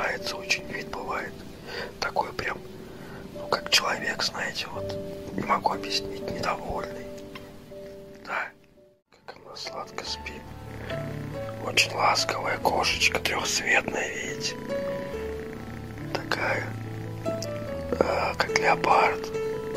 нравится очень вид бывает. Такой прям, ну как человек, знаете, вот не могу объяснить, недовольный. Да, как она сладко спит. Очень ласковая кошечка, трехцветная, видите. Такая, как леопард.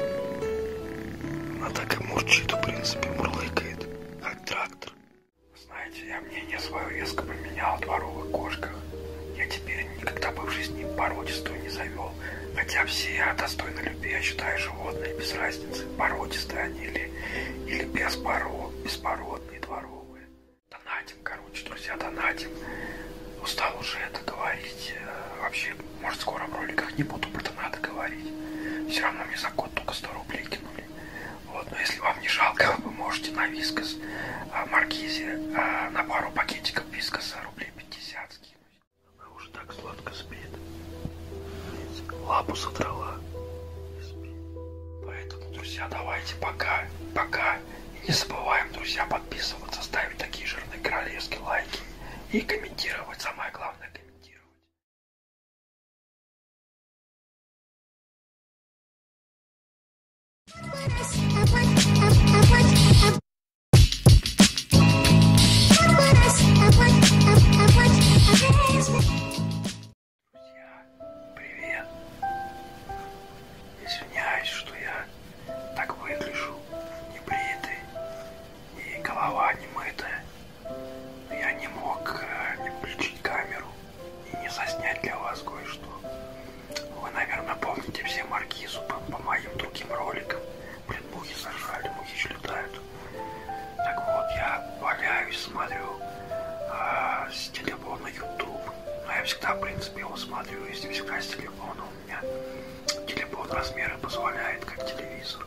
Она так и мурчит, в принципе, мурлыкает, как трактор. Знаете, я мнение свое резко поменял о дворовых кошках. Я теперь никогда бы в жизни породистую не завел. Хотя все достойны любви, я считаю, животные без разницы, породистые они или беспородные, дворовые. Донатим, короче, друзья, донатим. Устал уже это говорить. Вообще, может, скоро в роликах не буду про донаты говорить. Все равно мне за код только 100 рублей кинули. Вот, но если вам не жалко, вы можете на Вискас Маркизе на пару пакетиков Вискаса рублей 50 скинуть. Она уже так сладко спит. Видите, лапу содрала и спит. Поэтому, друзья, давайте пока. И не забываем, друзья, подписываться, ставить такие жирные королевские лайки и комментировать. Самое главное — комментировать. Друзья, привет. Извиняюсь, что я так выгляжу, не бритый и голова не мытая. Но я не мог не включить камеру и не заснять для вас кое-что. Вы, наверное, помните все Маркизу по моим другим роликам. Блин, мухи сожрали, мухи еще летают. Так вот, я валяюсь, смотрю с телефона YouTube. Но я всегда, в принципе, его смотрю, если всегда с телефона. У меня телефон размеры позволяет, как телевизор.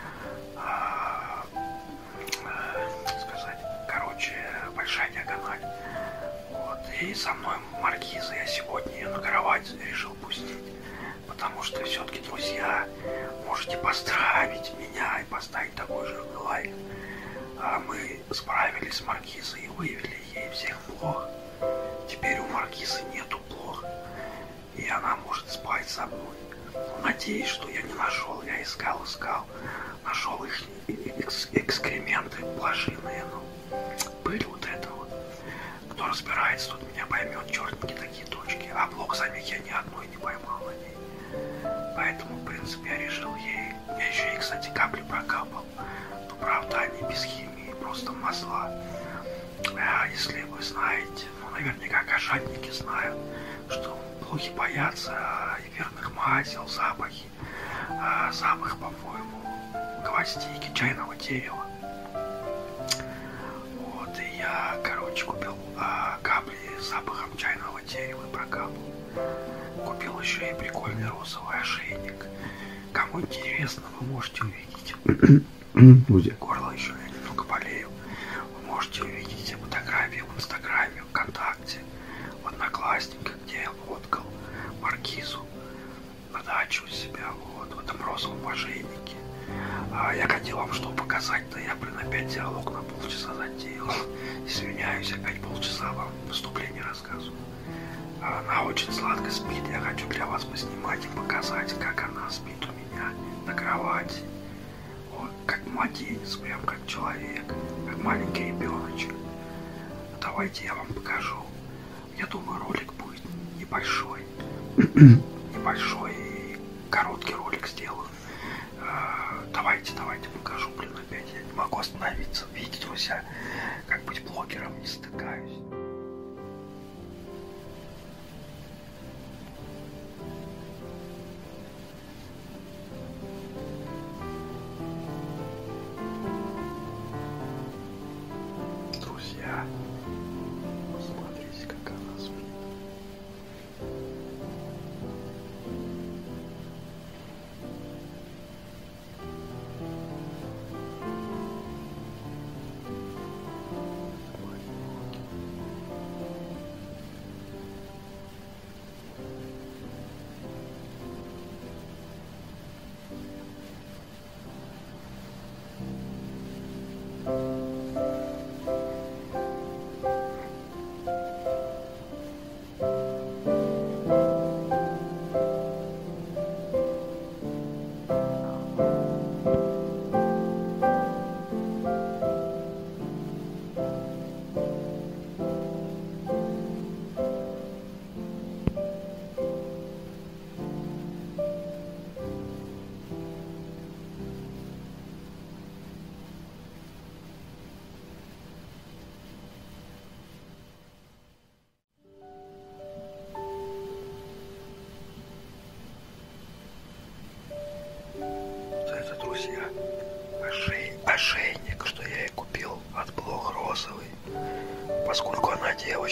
Сказать, короче, большая диагональ. Вот. И со мной Маркиза, я сегодня ее на кровать решил пустить. Потому что все-таки, друзья, можете поздравить меня и поставить такой же лайк. Мы справились с Маркизой и выявили ей всех блох. Теперь у Маркизы нету блох. И она может спать со мной. Надеюсь, что я не нашел. Я искал. Нашел их экскременты блошиные. Пыль вот это вот. Кто разбирается, тот меня поймет. Черненькие такие точки. А блок самих я ни одной не поймал на ней. Поэтому, в принципе, я решил ей... Я еще и, кстати, капли прокапал. Но, правда, они без химии, просто масла. Если вы знаете, ну, наверняка кошатники знают, что блохи боятся эфирных масел, запахи. Запах, по-моему, гвоздики, чайного дерева. Вот, и я, короче, купил капли с запахом чайного дерева и прокапал. Купил еще и прикольный розовый ошейник. Кому интересно, вы можете увидеть. Горло еще я немного болею. Вы можете увидеть фотографии в Инстаграме, ВКонтакте, в Одноклассниках, где я фоткал Маркизу на дачу у себя, вот, в этом розовом ошейнике. Я хотел вам что показать, да я, блин, опять диалог на полчаса затеял. Извиняюсь, опять полчаса вам выступление рассказываю. Она очень сладко спит, я хочу для вас поснимать и показать, как она спит у меня на кровати. Вот, как младенец, прям как человек, как маленький ребеночек. Давайте я вам покажу. Я думаю, ролик будет небольшой. Небольшой и короткий ролик сделаю. Давайте покажу, блин, опять я не могу остановиться. Видите, друзья, как быть блогером, не стыкаюсь. Друзья, посмотрите, как она спит.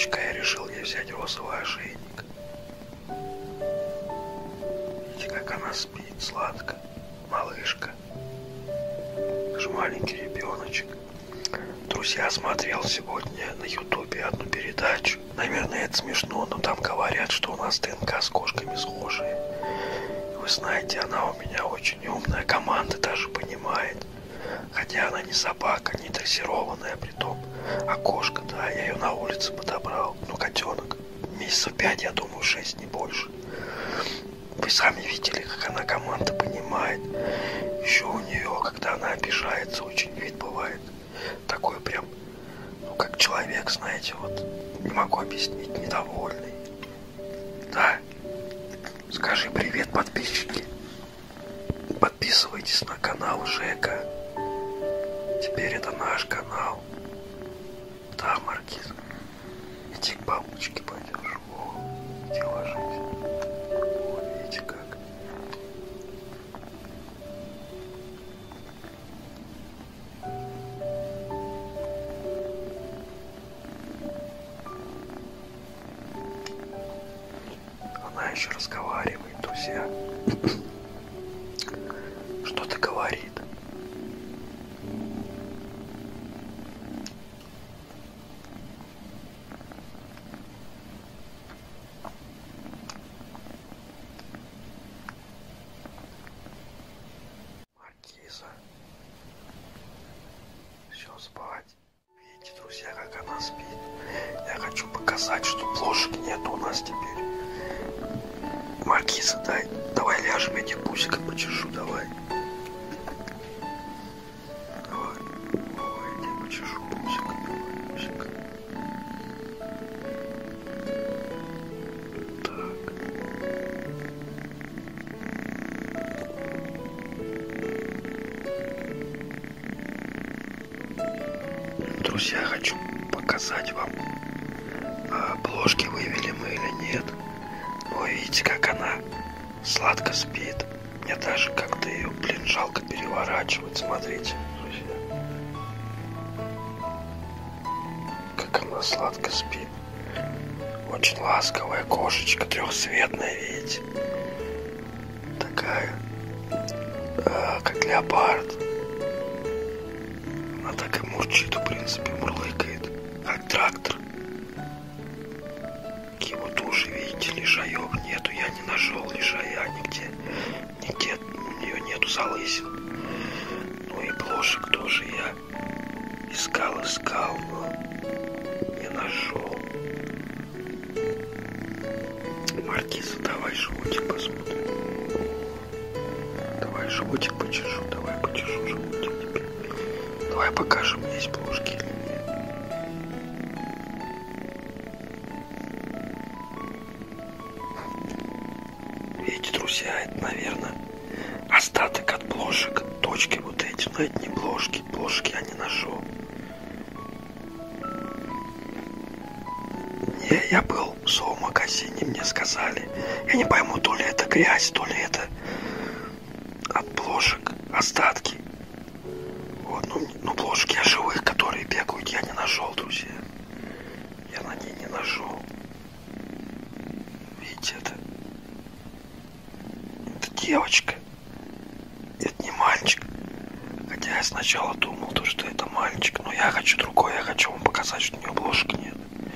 девочка, я решил ей взять розовый ошейник. Видите, как она спит сладко, малышка. Это же маленький ребеночек. Друзья, смотрел сегодня на ютубе одну передачу. Наверное, это смешно, но там говорят, что у нас ДНК с кошками схожие. Вы знаете, она у меня очень умная, команды даже понимает. Хотя она не собака, не дрессированная притом, а кошка, да, я ее на улице подобрал. Ну, котенок. Месяцев 5, я думаю, 6, не больше. Вы сами видели, как она команды понимает. Еще у нее, когда она обижается, очень вид бывает такой прям, ну, как человек, знаете, вот, не могу объяснить, недовольный. Да? Скажи привет, подписчики. Подписывайтесь на канал Жека. Теперь это наш канал. Да, Маркиз. Иди к бабушке пойдешь. О, иди ложись. О, видите как. Она еще разговаривает, друзья. Что-то говорит. Маркиза. Все, спать. Видите, друзья, как она спит. Я хочу показать, что плошек нет у нас теперь. Маркиза, давай ляжем, я тебе пусиком почешу, давай. Давай, я тебе почешу пусиком, давай, пусиком. Так. Друзья, хочу показать вам, плошки вывели мы или нет. Вы видите, как она сладко спит. Мне даже как-то ее, жалко переворачивать. Смотрите, друзья. Как она сладко спит. Очень ласковая кошечка, трехцветная, видите. Такая, как леопард. Она так и мурчит, в принципе, мурлыкает, как трактор. Вот уши, видите, лишаев нету, я не нашел лишая нигде у нее нету залысин. Ну и плошек тоже я искал, но не нашел. Маркиза, давай животик посмотрим. Давай животик почешу, давай почешу животик теперь. Давай покажем, есть плошки или нет. Видите, друзья, это, наверное, остаток от плошек, точки вот эти, но это не плошки, плошки я не нашел. Я был в зоомагазине, мне сказали, я не пойму, то ли это грязь, то ли это от плошек остатки. Вот, ну плошки живых, которые бегают, я не нашел, друзья. Я на ней не нашел. Видите, это девочка. Это не мальчик. Хотя я сначала думал, что это мальчик. Но я хочу другое. Я хочу вам показать, что у нее плошек нет.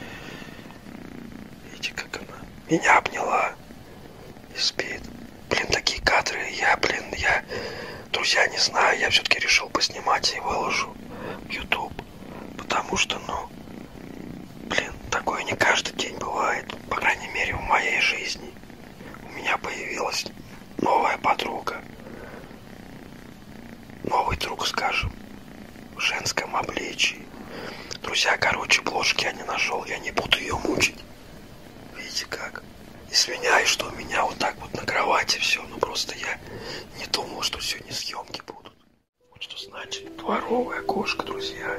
Видите, как она меня обняла и спит. Такие кадры. Друзья, не знаю. Я все-таки решил поснимать и выложу в YouTube. Потому что, такое не каждый день бывает. По крайней мере, в моей жизни. У меня появилась новая подруга. Новый друг, скажем. В женском обличии. Друзья, плошки я не нашел. Я не буду ее мучить. Видите как? Извиняюсь, что у меня вот так вот на кровати все. Просто я не думал, что сегодня съемки будут. Вот что значит дворовая кошка, друзья.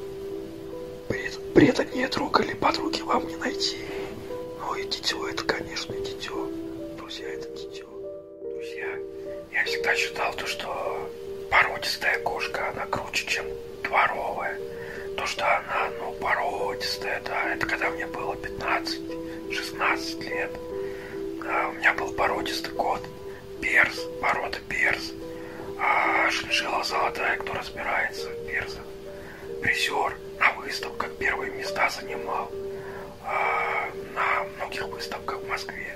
Преда не трогали, подруги вам не найти. Ну и дитё, это, конечно, дитё. Друзья, это дитё. Друзья, я всегда считал что породистая кошка, она круче, чем дворовая. то, что она, ну, породистая, да, это когда мне было 15-16 лет. Да, у меня был породистый кот, перс, порода перс, а шиншилла золотая, кто разбирается в персах, призер, на выставках первые места занимал, на многих выставках в Москве.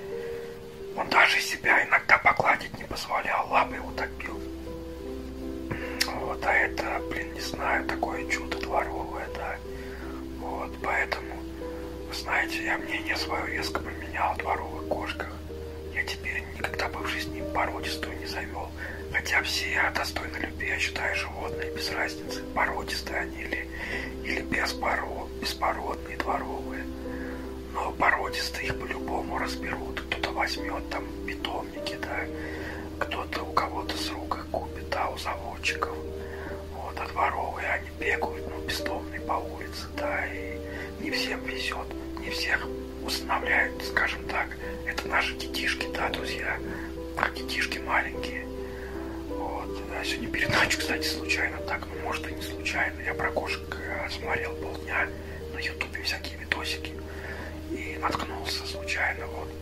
Он даже себя иногда погладить не позволял, лапы его так бил. Вот, а это, блин, не знаю, такое чудо дворовое, да. Вот, поэтому, вы знаете, я мнение свое резко поменял о дворовых кошках. Я теперь никогда бы в жизни породистую не завел. Хотя все достойны любви, я считаю, животные, без разницы, породистые они или беспородные, дворовые. Но породистые их по-любому разберут. Кто-то возьмет там питомники, да, кто-то у кого-то с рук их купит, да, у заводчиков. Вот, а дворовые они бегают, ну, бездомные по улице, да, и не всем везет, не всех устанавливают, скажем так. Это наши детишки, да, друзья, детишки маленькие. Вот. Я сегодня передачу, кстати, случайно так, ну, может и не случайно, я про кошек смотрел полдня на ютубе всякие видосики и наткнулся случайно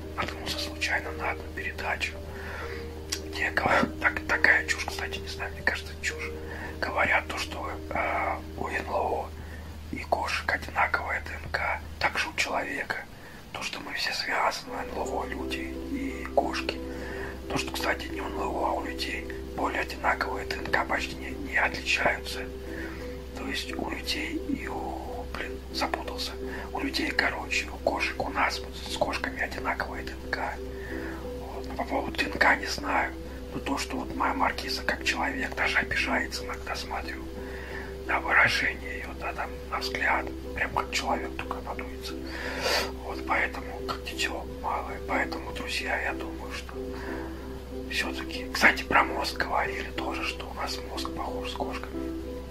на одну передачу, где такая чушь, кстати, не знаю, мне кажется, чушь. Говорят то, что у НЛО и кошек одинаковая ДНК, также у человека. То, что мы все связаны, НЛО, люди и кошки. То, что, кстати, не у НЛО, а у людей более одинаковые ДНК почти не отличаются. То есть у людей и запутался. У людей, короче, у кошек, у нас вот, с кошками одинаковая ДНК. Вот. Но по поводу ДНК не знаю. Но то, что вот моя маркиза как человек даже обижается, иногда смотрю на выражение ее, да, там, на взгляд, прям как человек только надуется. Вот поэтому, как дитё малое, поэтому, друзья, я думаю, что все-таки, кстати, про мозг говорили тоже, что у нас мозг похож с кошками.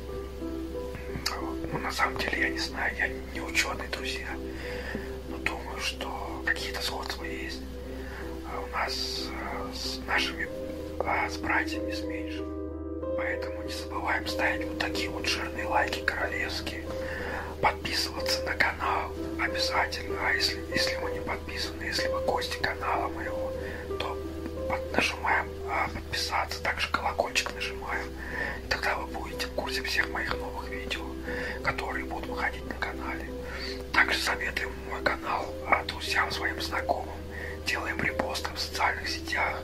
Вот. Ну, на самом деле, я не знаю, я не ученый, друзья, но думаю, что какие-то сходства есть. А у нас с нашими с братьями, с меньшими. Поэтому не забываем ставить вот такие вот жирные лайки королевские, подписываться на канал обязательно. А если вы не подписаны, если вы гости канала моего, то нажимаем подписаться, также колокольчик нажимаем. И тогда вы будете в курсе всех моих новых видео, которые будут выходить на канале. Также советуем мой канал друзьям, своим знакомым. Делаем репосты в социальных сетях.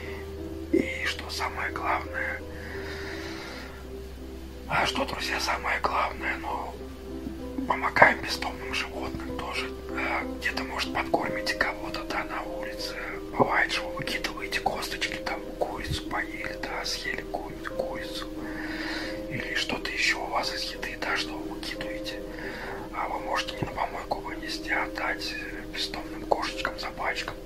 И что самое главное, друзья, самое главное, ну, помогаем бездомным животным тоже. Где-то, может, подкормите кого-то, да, на улице. Бывает, что вы выкидываете косточки, там, курицу поели, да, съели курицу. Или что-то еще у вас из еды, да, что вы выкидываете. А вы можете не на помойку вынести, а отдать бездомным кошечкам, собачкам.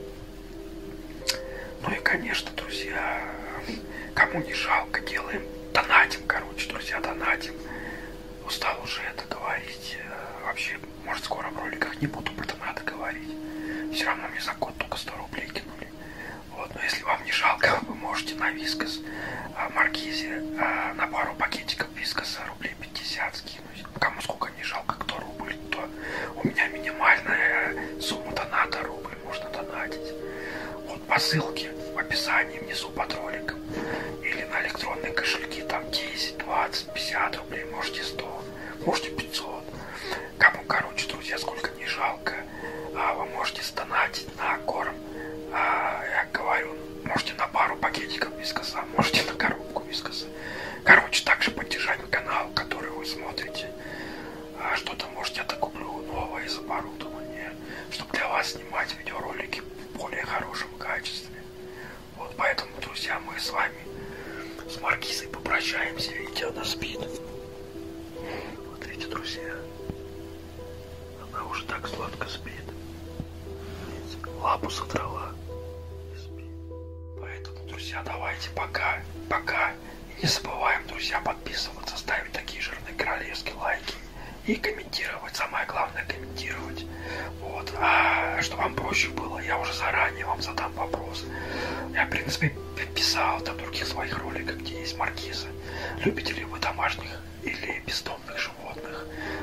Ну и, конечно, друзья, кому не жалко, делаем, донатим, короче, друзья, донатим. Устал уже это говорить. Вообще, может, скоро в роликах не буду про донаты говорить. Все равно мне за год только 100 рублей кинули. Вот, но если вам не жалко, вы можете на Вискас Маркизе на пару пакетиков Вискаса рублей 50 скинуть. Кому сколько не жалко, кто рубль, то у меня минимальная сумма доната рубль, можно донатить. Вот по ссылке в описании внизу под роликом. Или на электронные кошельки, там 10, 20, 50 рублей, можете 100, можете 500. Кому, короче, друзья, сколько не жалко, вы можете сдонатить на корм. Я говорю, можете на пару пакетиков Вискаса, можете на коробку Вискаса. Короче, также поддержать канал, который вы смотрите. Что-то, может, я докуплю новое из оборудования, чтобы для вас снимать видеоролики в более хорошем качестве. Вот поэтому, друзья, мы с вами, с Маркизой, попрощаемся. Видите, она спит. Смотрите, друзья. Она уже так сладко спит. Видите, лапу содрала и спит. Поэтому, друзья, давайте пока. И не забываем, друзья, подписываться, ставить такие жирные королевские лайки. И комментировать, самое главное комментировать. Вот. А что вам проще было, я уже заранее вам задам вопрос. Я, в принципе, писал там в других своих роликах, где есть маркиза. Любите ли вы домашних или бездомных животных?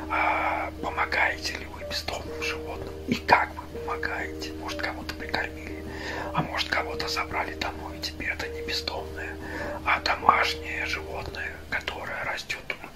помогаете ли вы бездомным животным и как вы помогаете. Может, кого-то прикормили, а может, кого-то забрали домой, и теперь это не бездомное, а домашнее животное, которое растет у